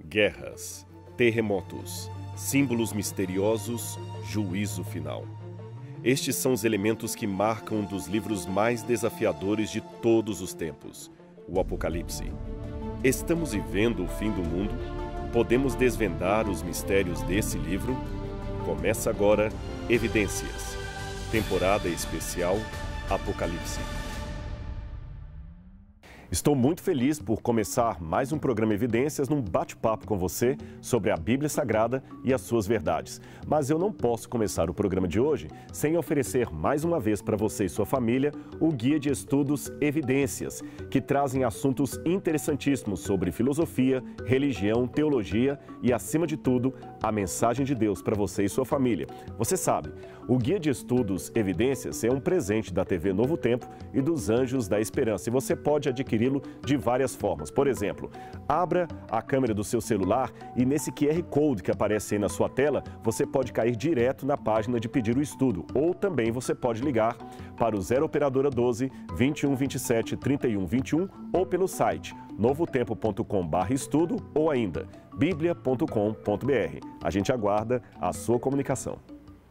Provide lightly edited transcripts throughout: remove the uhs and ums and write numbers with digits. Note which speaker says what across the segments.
Speaker 1: Guerras, terremotos, símbolos misteriosos, juízo final. Estes são os elementos que marcam um dos livros mais desafiadores de todos os tempos, o Apocalipse. Estamos vivendo o fim do mundo? Podemos desvendar os mistérios desse livro? Começa agora Evidências, temporada especial Apocalipse. Estou muito feliz por começar mais um programa Evidências num bate-papo com você sobre a Bíblia Sagrada e as suas verdades. Mas eu não posso começar o programa de hoje sem oferecer mais uma vez para você e sua família o Guia de Estudos Evidências, que trazem assuntos interessantíssimos sobre filosofia, religião, teologia e, acima de tudo, a mensagem de Deus para você e sua família. Você sabe, o Guia de Estudos Evidências é um presente da TV Novo Tempo e dos Anjos da Esperança e você pode adquirir de várias formas. Por exemplo, abra a câmera do seu celular e nesse QR Code que aparece aí na sua tela, você pode cair direto na página de pedir o estudo. Ou também você pode ligar para o 0 Operadora 12 21 27 31 21 ou pelo site novotempo.com/estudo ou ainda biblia.com.br. A gente aguarda a sua comunicação.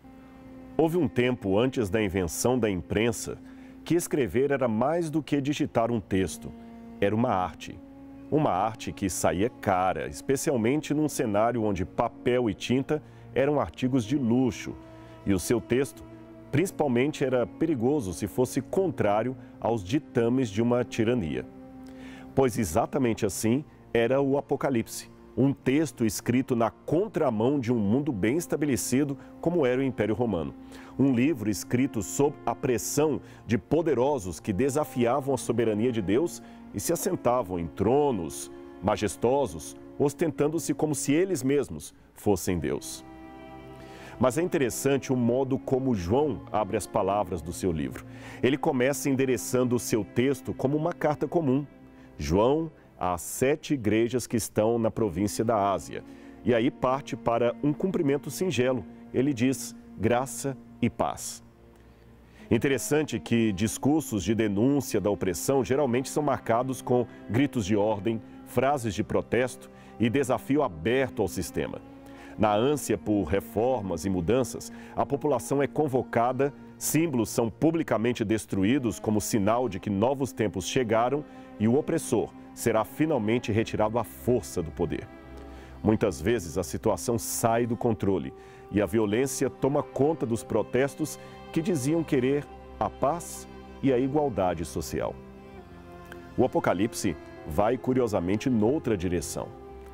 Speaker 1: Houve um tempo antes da invenção da imprensa que escrever era mais do que digitar um texto. Era uma arte. Uma arte que saía cara, especialmente num cenário onde papel e tinta eram artigos de luxo. E o seu texto, principalmente, era perigoso se fosse contrário aos ditames de uma tirania. Pois exatamente assim era o Apocalipse. Um texto escrito na contramão de um mundo bem estabelecido como era o Império Romano. Um livro escrito sob a pressão de poderosos que desafiavam a soberania de Deus e se assentavam em tronos majestosos, ostentando-se como se eles mesmos fossem Deus. Mas é interessante o modo como João abre as palavras do seu livro. Ele começa endereçando o seu texto como uma carta comum. João, às 7 igrejas que estão na província da Ásia. E aí parte para um cumprimento singelo. Ele diz graça e paz. Interessante que discursos de denúncia da opressão geralmente são marcados com gritos de ordem, frases de protesto e desafio aberto ao sistema. Na ânsia por reformas e mudanças, a população é convocada, símbolos são publicamente destruídos como sinal de que novos tempos chegaram e o opressor será finalmente retirado à força do poder. Muitas vezes a situação sai do controle e a violência toma conta dos protestos que diziam querer a paz e a igualdade social. O Apocalipse vai curiosamente noutra direção.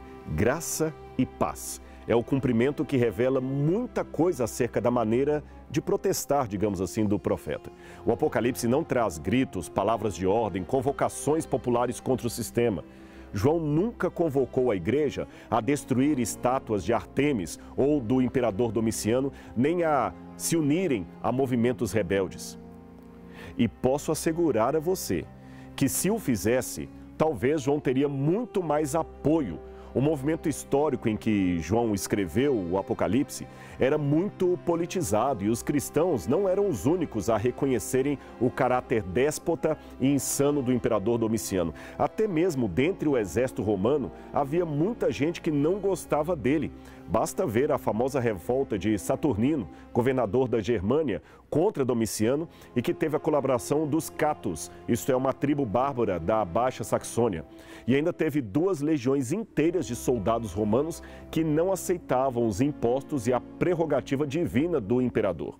Speaker 1: Graça e paz é o cumprimento que revela muita coisa acerca da maneira de protestar, digamos assim, do profeta. O Apocalipse não traz gritos, palavras de ordem, convocações populares contra o sistema. João nunca convocou a igreja a destruir estátuas de Ártemis ou do imperador Domiciano, nem a se unirem a movimentos rebeldes. E posso assegurar a você que se o fizesse, talvez João teria muito mais apoio. O movimento histórico em que João escreveu o Apocalipse era muito politizado e os cristãos não eram os únicos a reconhecerem o caráter déspota e insano do imperador Domiciano. Até mesmo dentre o exército romano havia muita gente que não gostava dele. Basta ver a famosa revolta de Saturnino, governador da Germânia, contra Domiciano e que teve a colaboração dos catos, isto é, uma tribo bárbara da Baixa Saxônia. E ainda teve 2 legiões inteiras de soldados romanos que não aceitavam os impostos e a prerrogativa divina do imperador.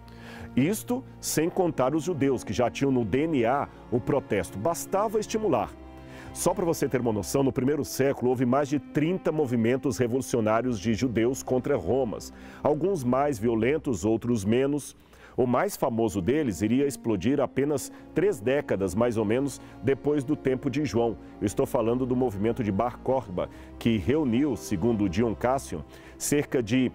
Speaker 1: Isto sem contar os judeus, que já tinham no DNA o protesto. Bastava estimular. Só para você ter uma noção, no primeiro século houve mais de 30 movimentos revolucionários de judeus contra Roma. Alguns mais violentos, outros menos. O mais famoso deles iria explodir apenas 3 décadas, mais ou menos, depois do tempo de João. Eu estou falando do movimento de Bar Corba, que reuniu, segundo Dion Cassian, cerca de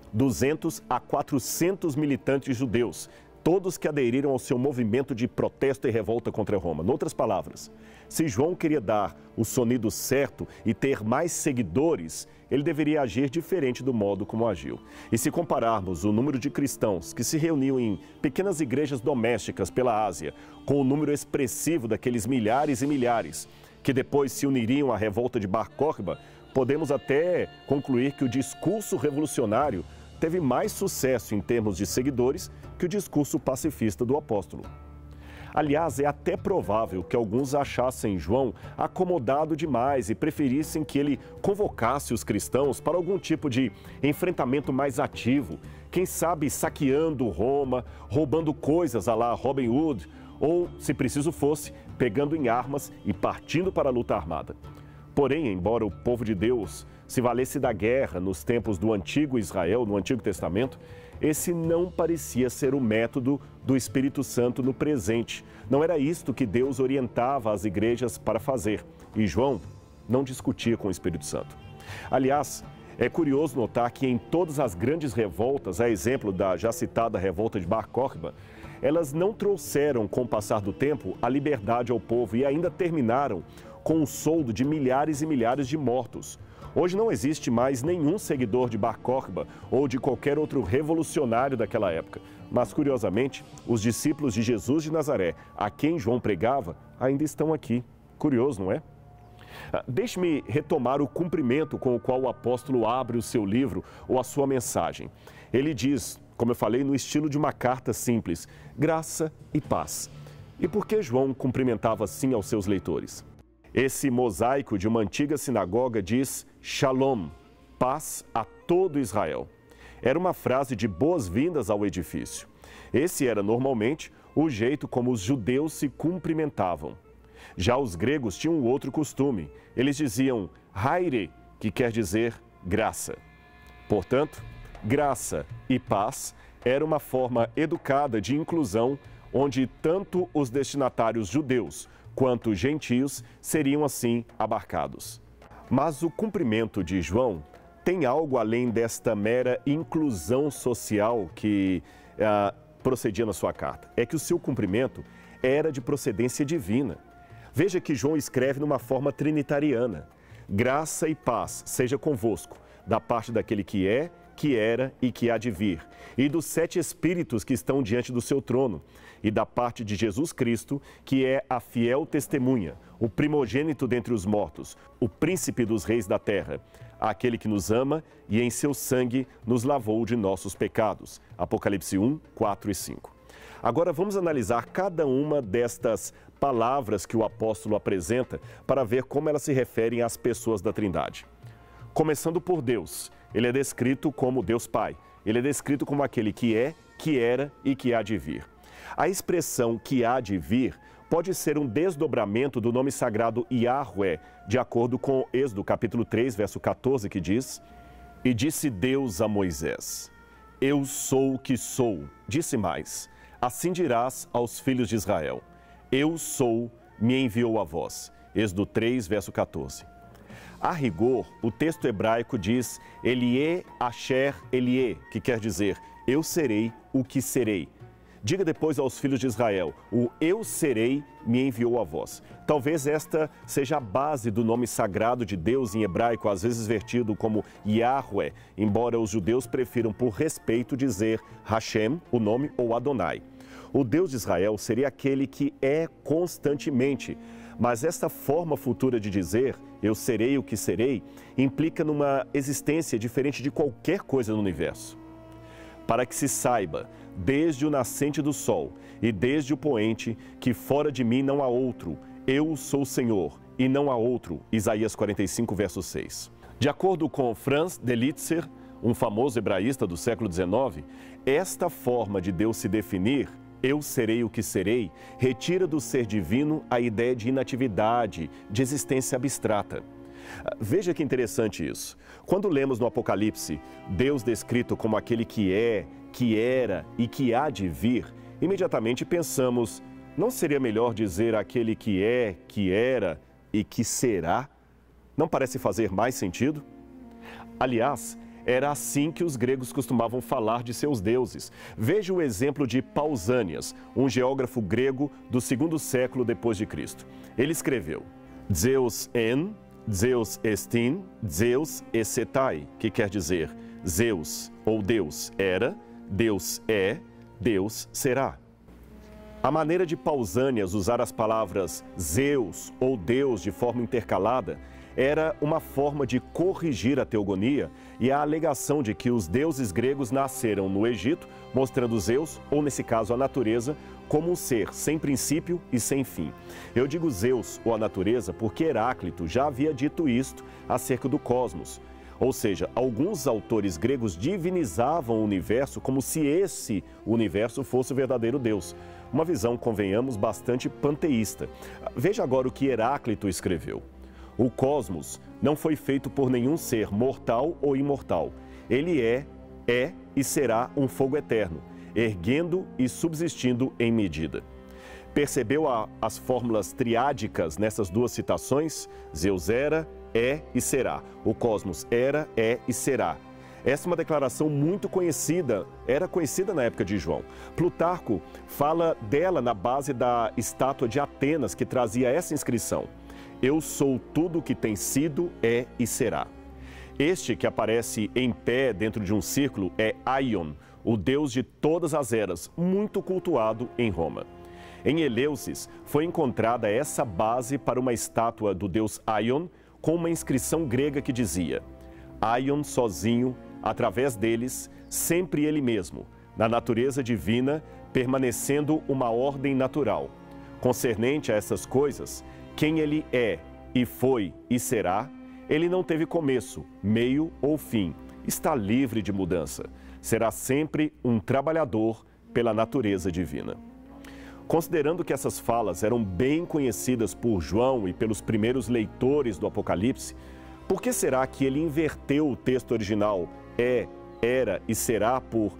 Speaker 1: 200 a 400 militantes judeus, todos que aderiram ao seu movimento de protesto e revolta contra Roma. Em outras palavras, se João queria dar o sonido certo e ter mais seguidores, ele deveria agir diferente do modo como agiu. E se compararmos o número de cristãos que se reuniam em pequenas igrejas domésticas pela Ásia com o número expressivo daqueles milhares e milhares que depois se uniriam à revolta de Bar Corba, podemos até concluir que o discurso revolucionário teve mais sucesso em termos de seguidores que o discurso pacifista do apóstolo. Aliás, é até provável que alguns achassem João acomodado demais e preferissem que ele convocasse os cristãos para algum tipo de enfrentamento mais ativo, quem sabe saqueando Roma, roubando coisas à la Robin Hood, ou, se preciso fosse, pegando em armas e partindo para a luta armada. Porém, embora o povo de Deus se valesse da guerra nos tempos do antigo Israel, no Antigo Testamento, esse não parecia ser o método do Espírito Santo no presente. Não era isto que Deus orientava as igrejas para fazer. E João não discutia com o Espírito Santo. Aliás, é curioso notar que em todas as grandes revoltas, a exemplo da já citada revolta de Bar Kokhba, elas não trouxeram, com o passar do tempo, a liberdade ao povo e ainda terminaram com um soldo de milhares e milhares de mortos. Hoje não existe mais nenhum seguidor de Bar Kokhba ou de qualquer outro revolucionário daquela época. Mas, curiosamente, os discípulos de Jesus de Nazaré, a quem João pregava, ainda estão aqui. Curioso, não é? Deixe-me retomar o cumprimento com o qual o apóstolo abre o seu livro ou a sua mensagem. Ele diz, como eu falei, no estilo de uma carta simples, graça e paz. E por que João cumprimentava assim aos seus leitores? Esse mosaico de uma antiga sinagoga diz Shalom, paz a todo Israel. Era uma frase de boas-vindas ao edifício. Esse era normalmente o jeito como os judeus se cumprimentavam. Já os gregos tinham um outro costume. Eles diziam haire, que quer dizer graça. Portanto, graça e paz era uma forma educada de inclusão onde tanto os destinatários judeus quanto gentios seriam assim abarcados. Mas o cumprimento de João tem algo além desta mera inclusão social que procedia na sua carta. É que o seu cumprimento era de procedência divina. Veja que João escreve numa forma trinitariana. Graça e paz seja convosco, da parte daquele que é, que era e que há de vir, e dos 7 Espíritos que estão diante do seu trono, e da parte de Jesus Cristo, que é a fiel testemunha, o primogênito dentre os mortos, o príncipe dos reis da terra, aquele que nos ama e em seu sangue nos lavou de nossos pecados. Apocalipse 1, 4 e 5. Agora vamos analisar cada uma destas palavras que o apóstolo apresenta para ver como elas se referem às pessoas da Trindade. Começando por Deus, ele é descrito como Deus Pai. Ele é descrito como aquele que é, que era e que há de vir. A expressão que há de vir pode ser um desdobramento do nome sagrado Yahweh, de acordo com Êxodo capítulo 3, verso 14, que diz: E disse Deus a Moisés, eu sou o que sou. Disse mais, assim dirás aos filhos de Israel, eu sou, me enviou a vós. Êxodo 3, verso 14. A rigor, o texto hebraico diz Elie Asher Elie, que quer dizer eu serei o que serei. Diga depois aos filhos de Israel, o eu serei me enviou a vós. Talvez esta seja a base do nome sagrado de Deus em hebraico, às vezes vertido como Yahweh, embora os judeus prefiram por respeito dizer Hashem, o nome, ou Adonai. O Deus de Israel seria aquele que é constantemente, mas esta forma futura de dizer eu serei o que serei implica numa existência diferente de qualquer coisa no universo. Para que se saiba, desde o nascente do sol e desde o poente, que fora de mim não há outro, eu sou o Senhor e não há outro. Isaías 45, verso 6. De acordo com Franz Delitzsch, um famoso hebraísta do século XIX, esta forma de Deus se definir, eu serei o que serei, retira do ser divino a ideia de inatividade, de existência abstrata. Veja que interessante isso. Quando lemos no Apocalipse Deus descrito como aquele que é, que era e que há de vir, imediatamente pensamos, não seria melhor dizer aquele que é, que era e que será? Não parece fazer mais sentido? Aliás, era assim que os gregos costumavam falar de seus deuses. Veja o exemplo de Pausanias, um geógrafo grego do 2º século depois de Cristo. Ele escreveu, Zeus en, Zeus estin, Zeus essetai, que quer dizer Zeus ou Deus era, Deus é, Deus será. A maneira de Pausanias usar as palavras Zeus ou Deus de forma intercalada era uma forma de corrigir a teogonia e a alegação de que os deuses gregos nasceram no Egito, mostrando Zeus, ou nesse caso a natureza, como um ser sem princípio e sem fim. Eu digo Zeus ou a natureza porque Heráclito já havia dito isto acerca do cosmos. Ou seja, alguns autores gregos divinizavam o universo como se esse universo fosse o verdadeiro Deus. Uma visão, convenhamos, bastante panteísta. Veja agora o que Heráclito escreveu. O cosmos não foi feito por nenhum ser mortal ou imortal. Ele é e será um fogo eterno, erguendo e subsistindo em medida. Percebeu as fórmulas triádicas nessas duas citações? Zeus era, é e será. O cosmos era, é e será. Essa é uma declaração muito conhecida, era conhecida na época de João. Plutarco fala dela na base da estátua de Atenas, que trazia essa inscrição: Eu sou tudo o que tem sido, é e será. Este que aparece em pé dentro de um círculo é Aion, o deus de todas as eras, muito cultuado em Roma. Em Eleusis foi encontrada essa base para uma estátua do deus Aion, com uma inscrição grega que dizia: Aion sozinho, através deles, sempre ele mesmo, na natureza divina, permanecendo uma ordem natural. Concernente a essas coisas, quem ele é e foi e será, ele não teve começo, meio ou fim, está livre de mudança. Será sempre um trabalhador pela natureza divina. Considerando que essas falas eram bem conhecidas por João e pelos primeiros leitores do Apocalipse, por que será que ele inverteu o texto original era e será por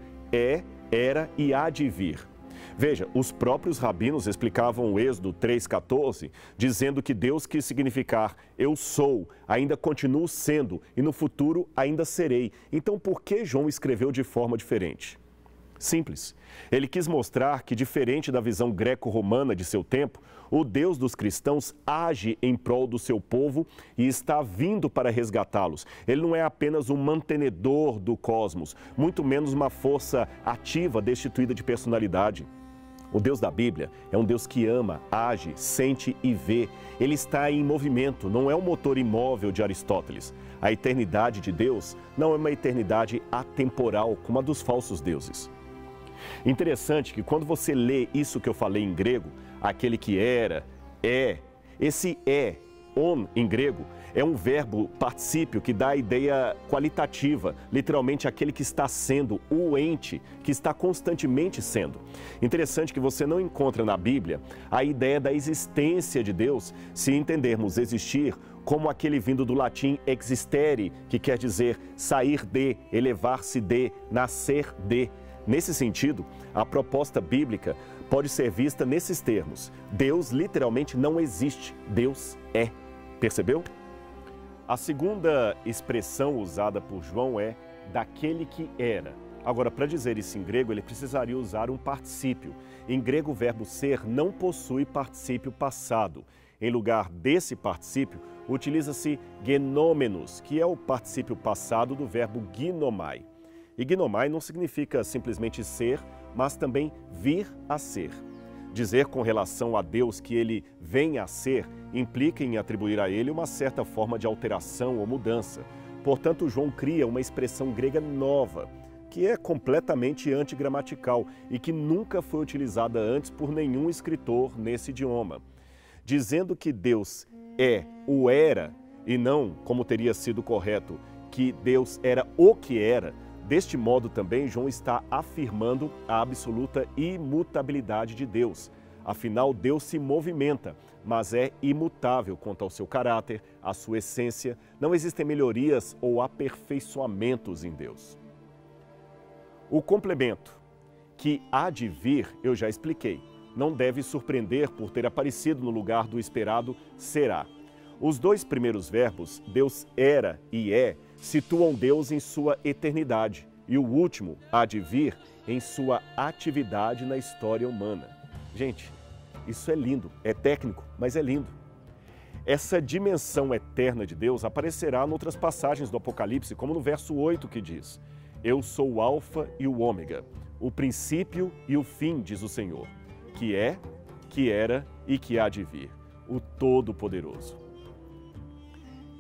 Speaker 1: era e há de vir? Veja, os próprios rabinos explicavam o Êxodo 3,14, dizendo que Deus quis significar eu sou, ainda continuo sendo e no futuro ainda serei. Então, por que João escreveu de forma diferente? Simples. Ele quis mostrar que, diferente da visão greco-romana de seu tempo, o Deus dos cristãos age em prol do seu povo e está vindo para resgatá-los. Ele não é apenas um mantenedor do cosmos, muito menos uma força ativa destituída de personalidade. O Deus da Bíblia é um Deus que ama, age, sente e vê. Ele está em movimento, não é um motor imóvel de Aristóteles. A eternidade de Deus não é uma eternidade atemporal, como a dos falsos deuses. Interessante que quando você lê isso que eu falei em grego, aquele que era, esse on em grego, é um verbo particípio que dá a ideia qualitativa, literalmente aquele que está sendo, o ente que está constantemente sendo. Interessante que você não encontra na Bíblia a ideia da existência de Deus, se entendermos existir como aquele vindo do latim existere, que quer dizer sair de, elevar-se de, nascer de. Nesse sentido, a proposta bíblica pode ser vista nesses termos. Deus literalmente não existe, Deus é. Percebeu? A segunda expressão usada por João é daquele que era. Agora, para dizer isso em grego, ele precisaria usar um particípio. Em grego, o verbo ser não possui particípio passado. Em lugar desse particípio, utiliza-se genômenos, que é o particípio passado do verbo ginomai. E ginomai não significa simplesmente ser, mas também vir a ser. Dizer com relação a Deus que ele vem a ser implica em atribuir a ele uma certa forma de alteração ou mudança. Portanto, João cria uma expressão grega nova, que é completamente antigramatical e que nunca foi utilizada antes por nenhum escritor nesse idioma. Dizendo que Deus é o era e não, como teria sido correto, que Deus era o que era. Deste modo também João está afirmando a absoluta imutabilidade de Deus. Afinal, Deus se movimenta, mas é imutável quanto ao seu caráter, à sua essência. Não existem melhorias ou aperfeiçoamentos em Deus. O complemento, que há de vir, eu já expliquei. Não deve surpreender por ter aparecido no lugar do esperado será. Os dois primeiros verbos, Deus era e é, situam Deus em sua eternidade e o último, há de vir, em sua atividade na história humana. Gente, isso é lindo, é técnico, mas é lindo. Essa dimensão eterna de Deus aparecerá em outras passagens do Apocalipse, como no verso 8 que diz: Eu sou o Alfa e o Ômega, o princípio e o fim, diz o Senhor, que é, que era e que há de vir, o Todo-Poderoso.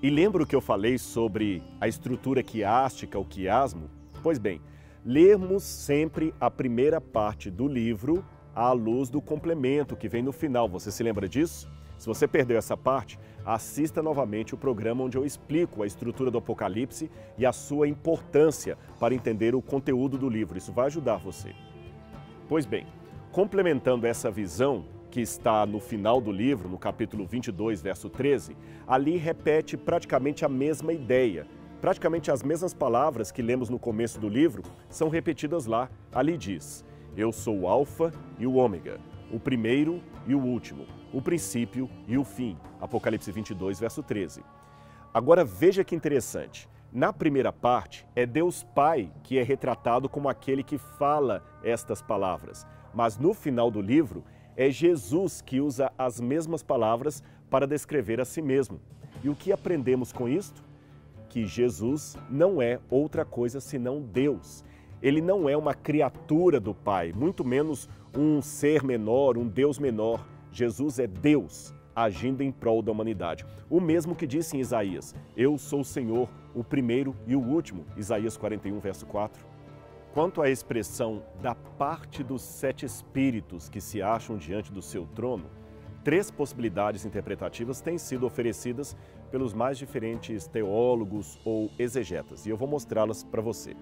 Speaker 1: E lembra o que eu falei sobre a estrutura quiástica, o quiasmo? Pois bem, lermos sempre a primeira parte do livro à luz do complemento que vem no final. Você se lembra disso? Se você perdeu essa parte, assista novamente o programa onde eu explico a estrutura do Apocalipse e a sua importância para entender o conteúdo do livro. Isso vai ajudar você. Pois bem, complementando essa visão que está no final do livro, no capítulo 22, verso 13, ali repete praticamente a mesma ideia. Praticamente as mesmas palavras que lemos no começo do livro são repetidas lá. Ali diz: eu sou o Alfa e o Ômega, o primeiro e o último, o princípio e o fim. Apocalipse 22, verso 13. Agora veja que interessante. Na primeira parte, é Deus Pai que é retratado como aquele que fala estas palavras. Mas no final do livro, é Jesus que usa as mesmas palavras para descrever a si mesmo. E o que aprendemos com isto? Que Jesus não é outra coisa senão Deus. Ele não é uma criatura do Pai, muito menos um ser menor, um Deus menor. Jesus é Deus, agindo em prol da humanidade. O mesmo que disse em Isaías: eu sou o Senhor, o primeiro e o último. Isaías 41, verso 4. Quanto à expressão da parte dos 7 espíritos que se acham diante do seu trono, 3 possibilidades interpretativas têm sido oferecidas pelos mais diferentes teólogos ou exegetas, e eu vou mostrá-las para você.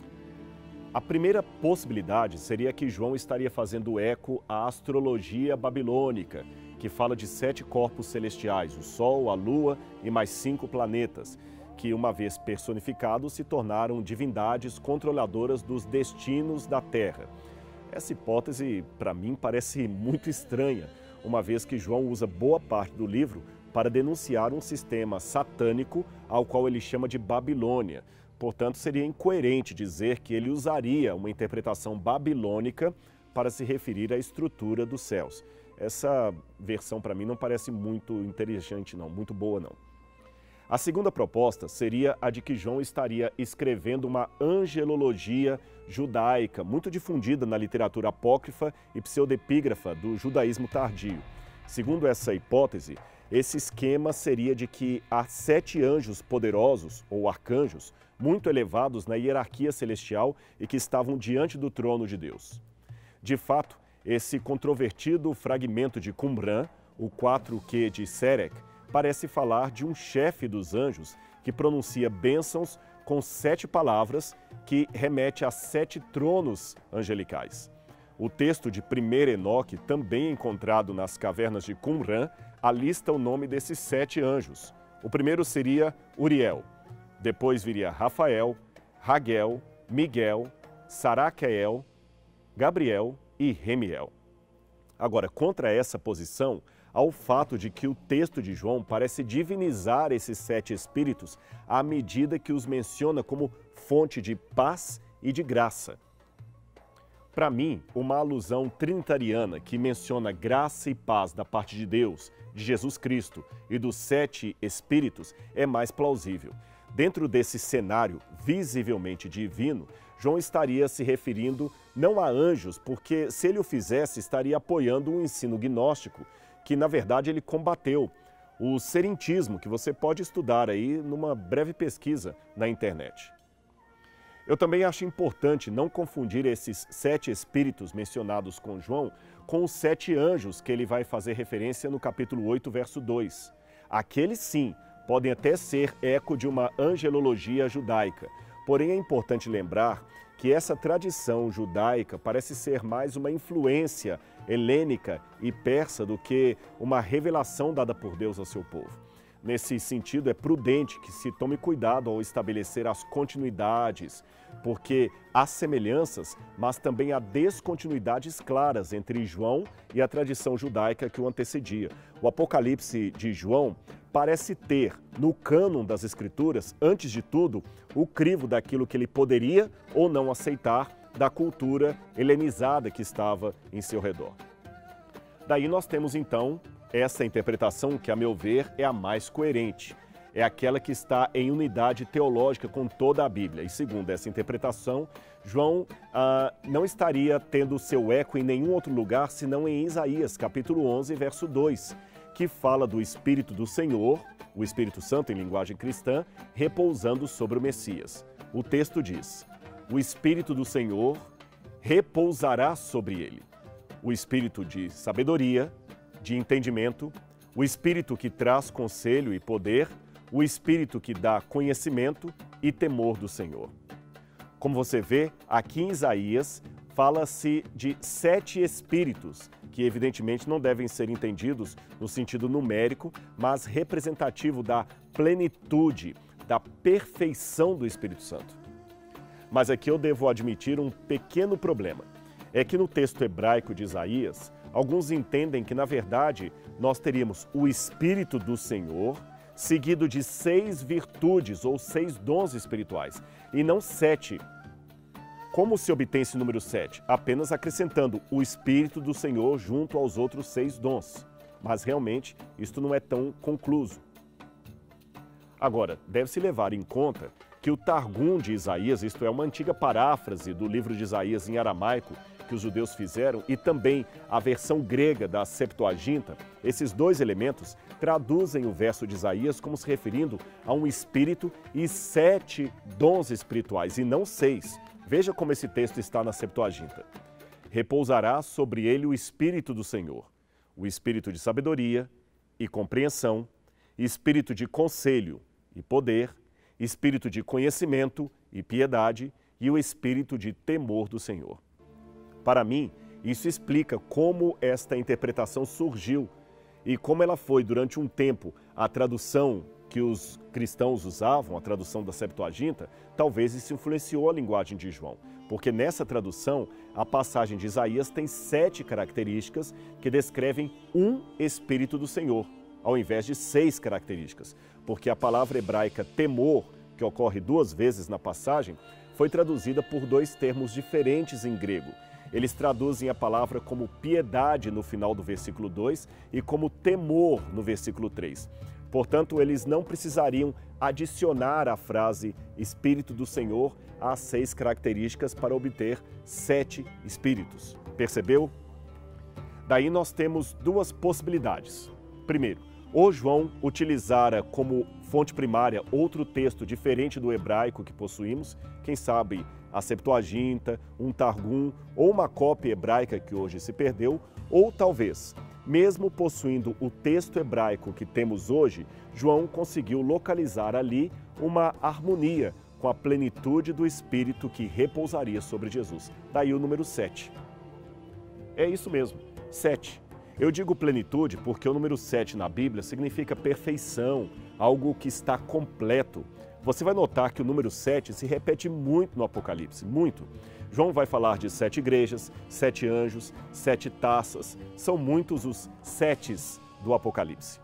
Speaker 1: A primeira possibilidade seria que João estaria fazendo eco à astrologia babilônica, que fala de 7 corpos celestiais, o Sol, a Lua e mais 5 planetas, que, uma vez personificados, se tornaram divindades controladoras dos destinos da Terra. Essa hipótese, para mim, parece muito estranha, uma vez que João usa boa parte do livro para denunciar um sistema satânico ao qual ele chama de Babilônia. Portanto, seria incoerente dizer que ele usaria uma interpretação babilônica para se referir à estrutura dos céus. Essa versão, para mim, não parece muito inteligente, não, muito boa, não. A segunda proposta seria a de que João estaria escrevendo uma angelologia judaica, muito difundida na literatura apócrifa e pseudepígrafa do judaísmo tardio. Segundo essa hipótese, esse esquema seria de que há 7 anjos poderosos, ou arcanjos, muito elevados na hierarquia celestial e que estavam diante do trono de Deus. De fato, esse controvertido fragmento de Qumran, o 4Q de Serec, parece falar de um chefe dos anjos que pronuncia bênçãos com 7 palavras que remete a 7 tronos angelicais. O texto de 1 Enoque, também encontrado nas cavernas de Qumran, alista o nome desses 7 anjos. O primeiro seria Uriel, depois viria Rafael, Raguel, Miguel, Saraquel, Gabriel e Remiel. Agora, contra essa posição, ao fato de que o texto de João parece divinizar esses 7 espíritos à medida que os menciona como fonte de paz e de graça. Para mim, uma alusão trinitariana que menciona graça e paz da parte de Deus, de Jesus Cristo e dos 7 espíritos é mais plausível. Dentro desse cenário visivelmente divino, João estaria se referindo não a anjos, porque se ele o fizesse, estaria apoiando um ensino gnóstico, que na verdade ele combateu, o serentismo, que você pode estudar aí numa breve pesquisa na internet. Eu também acho importante não confundir esses 7 espíritos mencionados com João com os 7 anjos que ele vai fazer referência no capítulo 8, verso 2. Aqueles sim podem até ser eco de uma angelologia judaica, porém é importante lembrar que essa tradição judaica parece ser mais uma influência helênica e persa do que uma revelação dada por Deus ao seu povo. Nesse sentido, é prudente que se tome cuidado ao estabelecer as continuidades, porque há semelhanças, mas também há descontinuidades claras entre João e a tradição judaica que o antecedia. O Apocalipse de João parece ter, no cânon das Escrituras, antes de tudo, o crivo daquilo que ele poderia ou não aceitar da cultura helenizada que estava em seu redor. Daí nós temos, então, essa interpretação que, a meu ver, é a mais coerente. É aquela que está em unidade teológica com toda a Bíblia. E segundo essa interpretação, João não estaria tendo seu eco em nenhum outro lugar, senão em Isaías, capítulo 11, verso 2, que fala do Espírito do Senhor, o Espírito Santo, em linguagem cristã, repousando sobre o Messias. O texto diz: o Espírito do Senhor repousará sobre ele. O Espírito de sabedoria, de entendimento, o Espírito que traz conselho e poder, o Espírito que dá conhecimento e temor do Senhor. Como você vê, aqui em Isaías, fala-se de 7 espíritos, que evidentemente não devem ser entendidos no sentido numérico, mas representativo da plenitude, da perfeição do Espírito Santo. Mas aqui eu devo admitir um pequeno problema. É que no texto hebraico de Isaías, alguns entendem que, na verdade, nós teríamos o Espírito do Senhor, seguido de 6 virtudes ou 6 dons espirituais, e não 7. Como se obtém esse número 7? Apenas acrescentando o Espírito do Senhor junto aos outros 6 dons. Mas realmente isto não é tão concluso. Agora, deve-se levar em conta que o Targum de Isaías, isto é, uma antiga paráfrase do livro de Isaías em aramaico que os judeus fizeram, e também a versão grega da Septuaginta, esses 2 elementos traduzem o verso de Isaías como se referindo a um espírito e 7 dons espirituais, e não 6. Veja como esse texto está na Septuaginta. Repousará sobre ele o Espírito do Senhor, o Espírito de sabedoria e compreensão, Espírito de conselho e poder, Espírito de conhecimento e piedade e o Espírito de temor do Senhor. Para mim, isso explica como esta interpretação surgiu e como ela foi, durante um tempo, a tradução que os cristãos usavam, a tradução da Septuaginta, talvez isso influenciou a linguagem de João. Porque nessa tradução, a passagem de Isaías tem 7 características que descrevem um Espírito do Senhor, ao invés de 6 características. Porque a palavra hebraica temor, que ocorre 2 vezes na passagem, foi traduzida por 2 termos diferentes em grego. Eles traduzem a palavra como piedade no final do versículo 2 e como temor no versículo 3. Portanto, eles não precisariam adicionar a frase Espírito do Senhor às 6 características para obter 7 espíritos. Percebeu? Daí nós temos 2 possibilidades. Primeiro, ou João utilizara como fonte primária outro texto diferente do hebraico que possuímos, quem sabe a Septuaginta, um Targum ou uma cópia hebraica que hoje se perdeu, ou talvez, mesmo possuindo o texto hebraico que temos hoje, João conseguiu localizar ali uma harmonia com a plenitude do Espírito que repousaria sobre Jesus. Daí o número 7. É isso mesmo, 7. Eu digo plenitude porque o número 7 na Bíblia significa perfeição, algo que está completo. Você vai notar que o número 7 se repete muito no Apocalipse, muito. João vai falar de 7 igrejas, 7 anjos, 7 taças. São muitos os 7s do Apocalipse.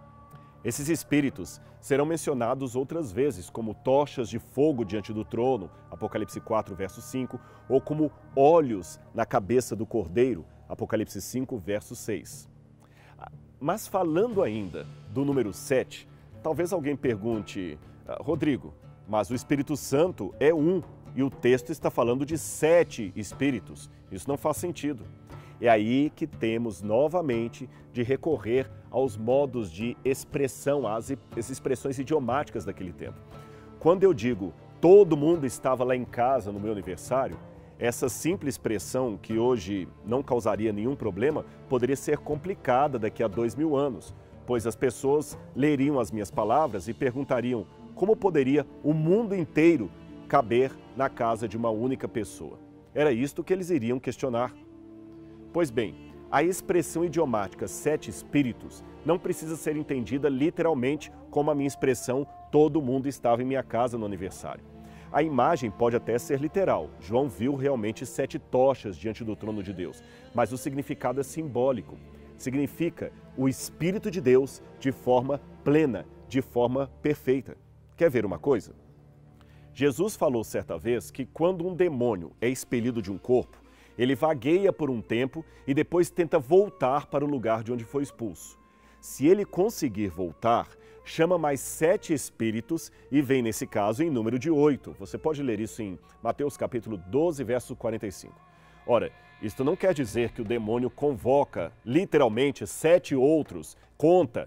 Speaker 1: Esses espíritos serão mencionados outras vezes como tochas de fogo diante do trono, Apocalipse 4, verso 5, ou como olhos na cabeça do cordeiro, Apocalipse 5, verso 6. Mas falando ainda do número 7, talvez alguém pergunte: Rodrigo, mas o Espírito Santo é um e o texto está falando de 7 espíritos. Isso não faz sentido. É aí que temos novamente de recorrer aos modos de expressão, às expressões idiomáticas daquele tempo. Quando eu digo todo mundo estava lá em casa no meu aniversário, essa simples expressão, que hoje não causaria nenhum problema, poderia ser complicada daqui a 2000 anos, pois as pessoas leriam as minhas palavras e perguntariam como poderia o mundo inteiro caber na casa de uma única pessoa. Era isto que eles iriam questionar. Pois bem, a expressão idiomática 7 espíritos não precisa ser entendida literalmente como a minha expressão todo mundo estava em minha casa no aniversário. A imagem pode até ser literal. João viu realmente 7 tochas diante do trono de Deus, mas o significado é simbólico. Significa o Espírito de Deus de forma plena, de forma perfeita. Quer ver uma coisa? Jesus falou certa vez que quando um demônio é expelido de um corpo, ele vagueia por um tempo e depois tenta voltar para o lugar de onde foi expulso. Se ele conseguir voltar, chama mais 7 espíritos e vem, nesse caso, em número de 8. Você pode ler isso em Mateus capítulo 12, verso 45. Ora, isto não quer dizer que o demônio convoca, literalmente, 7 outros, conta.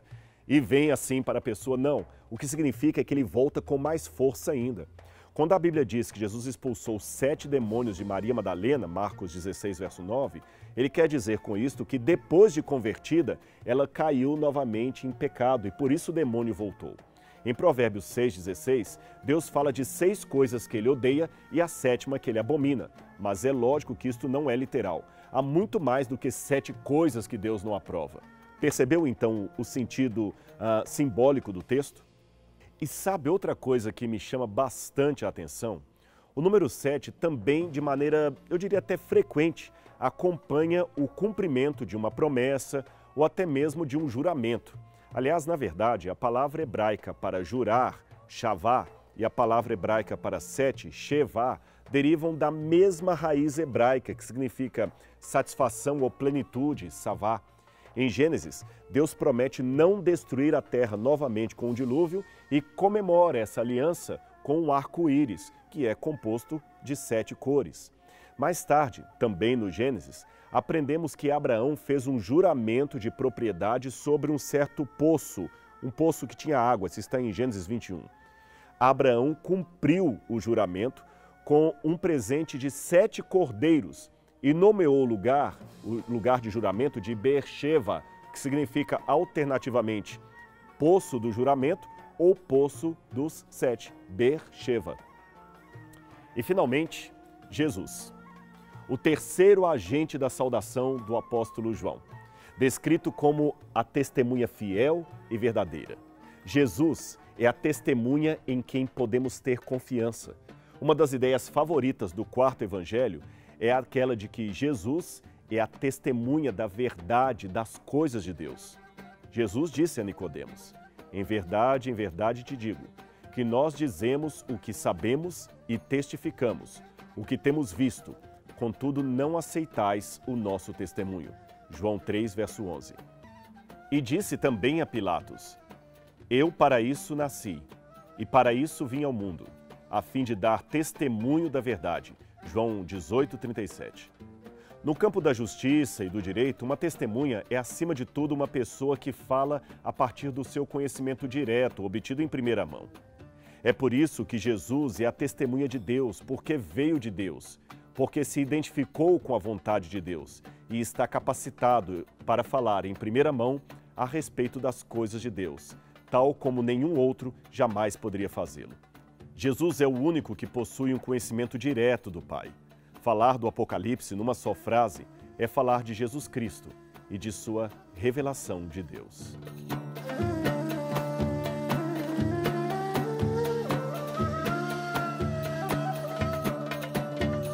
Speaker 1: e vem assim para a pessoa. Não, o que significa é que ele volta com mais força ainda. Quando a Bíblia diz que Jesus expulsou 7 demônios de Maria Madalena, Marcos 16, verso 9, ele quer dizer com isto que depois de convertida, ela caiu novamente em pecado e por isso o demônio voltou. Em Provérbios 6,16, Deus fala de 6 coisas que ele odeia e a 7ª que ele abomina. Mas é lógico que isto não é literal. Há muito mais do que 7 coisas que Deus não aprova. Percebeu então o sentido simbólico do texto? E sabe outra coisa que me chama bastante a atenção? O número 7 também, de maneira, eu diria até frequente, acompanha o cumprimento de uma promessa ou até mesmo de um juramento. Aliás, na verdade, a palavra hebraica para jurar, shavá, e a palavra hebraica para 7, shevá, derivam da mesma raiz hebraica, que significa satisfação ou plenitude, savá. Em Gênesis, Deus promete não destruir a terra novamente com o dilúvio e comemora essa aliança com o arco-íris, que é composto de 7 cores. Mais tarde, também no Gênesis, aprendemos que Abraão fez um juramento de propriedade sobre um certo poço, um poço que tinha água, isso está em Gênesis 21. Abraão cumpriu o juramento com um presente de 7 cordeiros e nomeou o lugar de juramento de Beer-sheva, que significa alternativamente poço do juramento ou poço dos 7, Beer-sheva. E finalmente, Jesus, o terceiro agente da saudação do apóstolo João, descrito como a testemunha fiel e verdadeira. Jesus é a testemunha em quem podemos ter confiança. Uma das ideias favoritas do 4º evangelho é aquela de que Jesus é a testemunha da verdade das coisas de Deus. Jesus disse a Nicodemos: em verdade te digo, que nós dizemos o que sabemos e testificamos, o que temos visto, contudo não aceitais o nosso testemunho. João 3, verso 11. E disse também a Pilatos: eu para isso nasci, e para isso vim ao mundo, a fim de dar testemunho da verdade. João 18, 37. No campo da justiça e do direito, uma testemunha é, acima de tudo, uma pessoa que fala a partir do seu conhecimento direto, obtido em primeira mão. É por isso que Jesus é a testemunha de Deus, porque veio de Deus, porque se identificou com a vontade de Deus e está capacitado para falar em primeira mão a respeito das coisas de Deus, tal como nenhum outro jamais poderia fazê-lo. Jesus é o único que possui um conhecimento direto do Pai. Falar do Apocalipse numa só frase é falar de Jesus Cristo e de sua revelação de Deus.